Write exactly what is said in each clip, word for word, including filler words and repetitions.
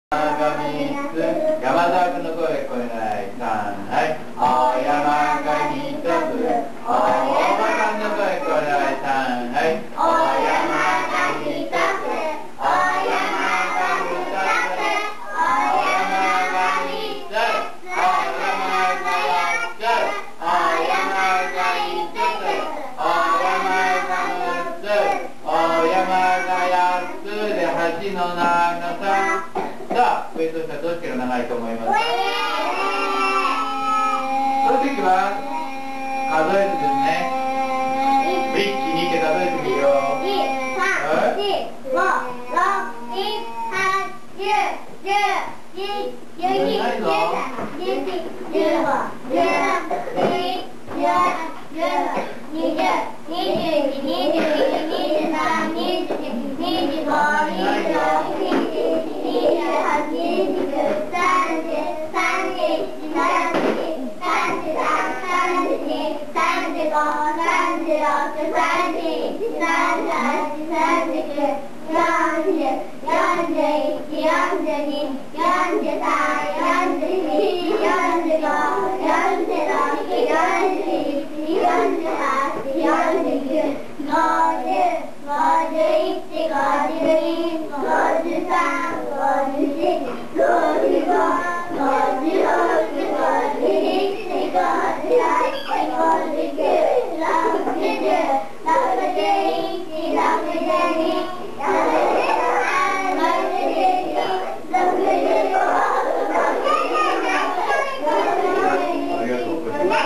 山沢君の声聞こえない。さん、はい。お山が一つ。おばさんの声聞こえない。さん、はい。お山が一つ。お山が一つ。お山が一つ。お山が八つ。お山が五つ。お山が六つ。お山が八つで八の長さ。さあ、上と下どっちが長いと思いますか？その時は数えるんですね。いち、にって数えてみよう。に、さん、よん、ご、ろく、なな、はち、きゅう、じゅう、じゅういち、じゅうに、じゅうさん、じゅうよん、じゅうご、じゅうろく、じゅうなな、じゅうはち、じゅうきゅう、じゅうに、にじゅう、にじゅういち、にじゅうに、にじゅうに、にじゅうさん、にじゅうよん、にじゅうご、にじゅうろく、にじゅうなな、にじゅうはち、にじゅうきゅう、さんじゅう、さんじゅういち、さんじゅうに、さんじゅうさん、さんじゅうよん、さんじゅうご、さんじゅうろく、さんじゅうなな、さんじゅうはち、さんじゅうきゅう、よんじゅう、よんじゅういち、よんじゅうに、よんじゅうさん、よんじゅうよん、よんじゅうご、よんじゅうろく、よんじゅういち、よんじゅうはち、よんじゅうきゅう、ごじゅう、ごじゅういち、ごじゅうに、ごじゅうさん、ごじゅうよん、ごじゅうご、ごじゅうろく、ごじゅうなな、ごじゅうはち、ごじゅうきゅう、ろくじゅう、ろくじゅういち、ろくじゅうに、ろくじゅうさん、ろくじゅうよん、ろくじゅうご、ありがとうございます。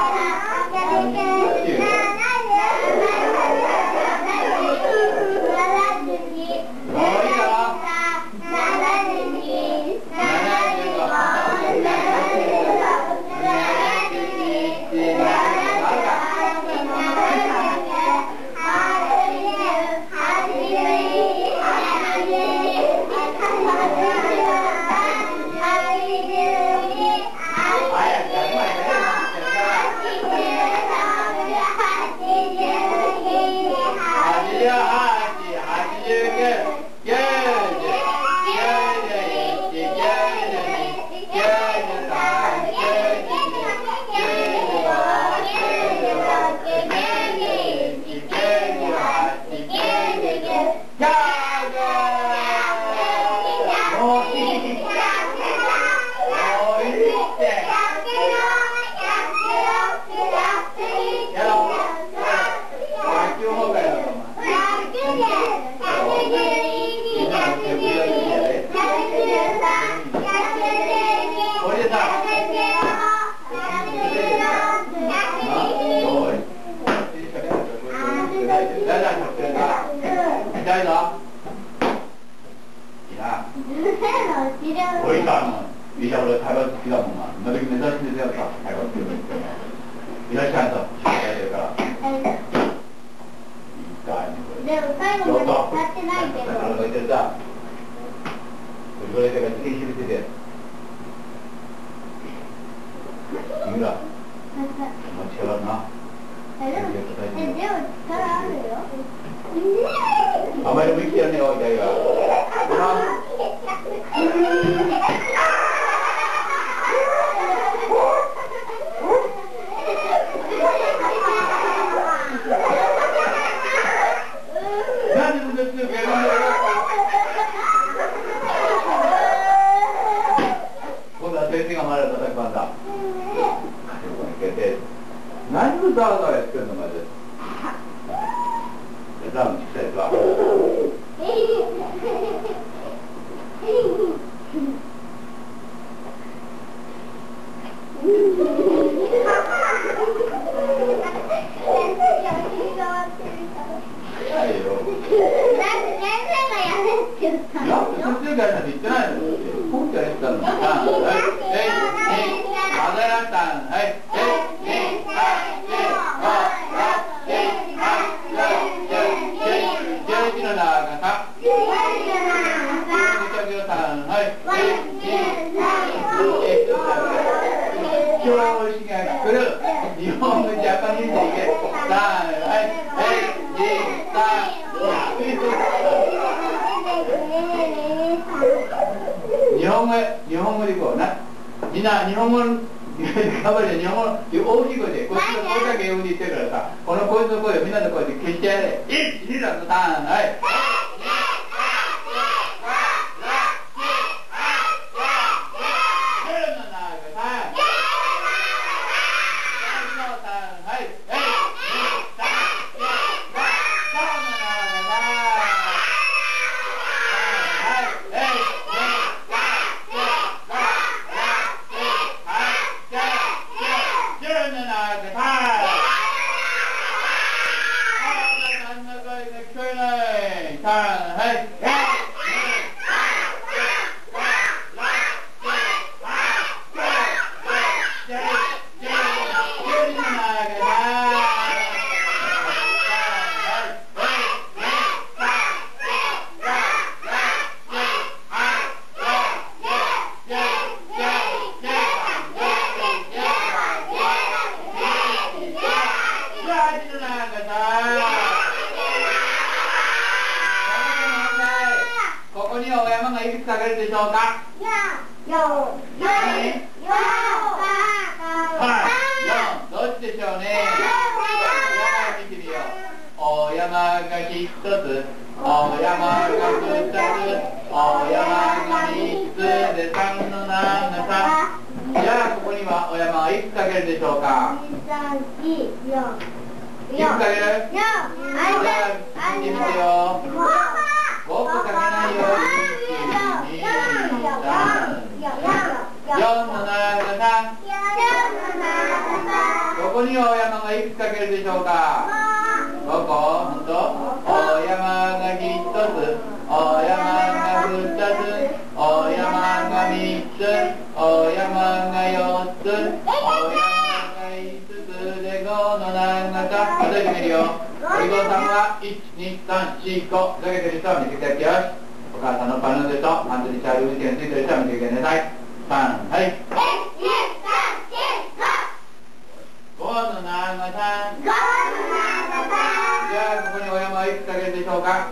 あまりも生きてるね、おいたいが。今度は先生がまだ叩く番だ。何をザワザワやってるのまで。ザワの小さいやつは。はいよ。だって先生がやれって言ったの。いや、先生がやれって言ってないの。今回やったの。はい、はい、はい、教師が来る日本のジャパニーズでいけさんはいはいにさん本語、日本語でいこうな。みんな、日本語、頑張れ、日本語、大きい声で、こっちの声だけ英語で言ってるからさ、このこいつの声をみんなの声で消してやれ。いち、に、さん、はい。ここにはお山がいくつかけるでしょうか。よん、よん、よん、どっちでしょうね。山見てみよう。お山が一つ、お山が二つ、お山が三つで三のなんの三。じゃあここにはお山はいくつかけるでしょうか。いくつかける？じゃあ見てみてよ。ごこかけないよ。いち、に、さん、よんのなながさん。ここにはお山がいくつかけるでしょうか。ごこ、ほんと。お山がひとつ、お山がふたつ、お山がみっつ、お山がよっつ、お山がいつつでごのななさん。数えてみるよ。おりごさんはいち、に、さん、よん、ご。ふざけてる人は見てくださいよし。お母さんのパヌールとハンドにチャール運転についてる人は見てください。さん、はい。ごのななさん。じゃあここにお山はいくつかけるでしょうか。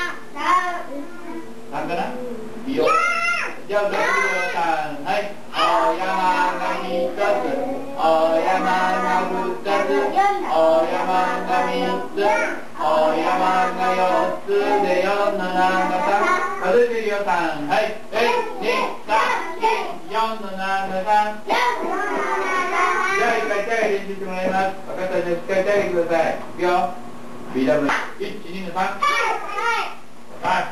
さんかな。いいよ。じゃあ歌ってみるよ。さん、はい。お山がひとつ、お山がふたつ、お山がみっつ、お山がよっつでよんのななさん。数えてみるよ。さん、はい。いち、に、さん、よんのななさん。じゃあ一回手上げ練習してもらいます。分かったらしっかり手上げてください。いくよ。ビーダブルいち、にのさん。はい。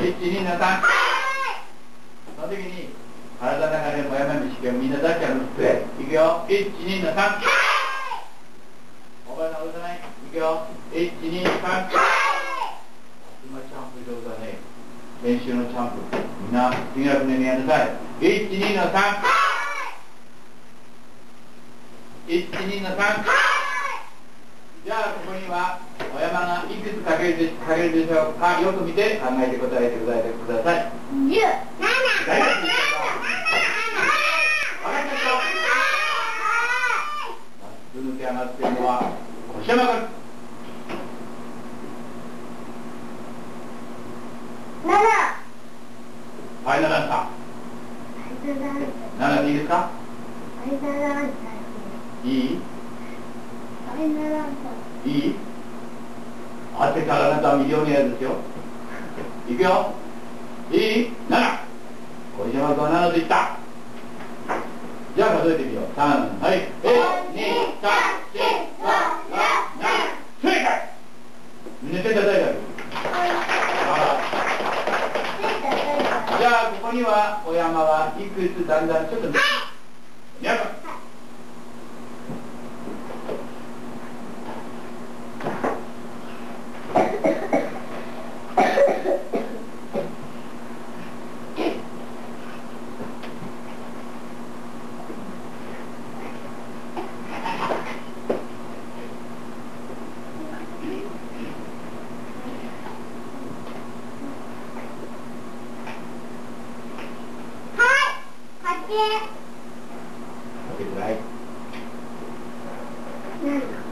いち、にのさん。その時に体の中でもやまみしきをみんな出しちゃうの失礼。いくよ。いち、にのさん。おばあさん押さない。いくよ。いち、に、さん。今チャンプ上手だね。練習のチャンプ。みんな次の船にやんなさい。いち、にのさん。いち、にのさん。じゃあここにはお山がいくつかけるでかけるでしょうか。よく見て考えて答えてください。じゅうなな。分かったでしょ。まっすぐ抜け上がっているのは腰山君。なな。はい、ななさん。ななでいいですか。いい？いい？当てたらあなたはミリオネアですよ。いくよ。いい？なな。小島君はななと言った。じゃあ数えてみよう。さん、はい。いち、に、さん、よん、ご、ろく、なな。正解。みんな手叩いてある。じゃあここにはお山はいくつだんだんちょっとね。やばい。かけてない。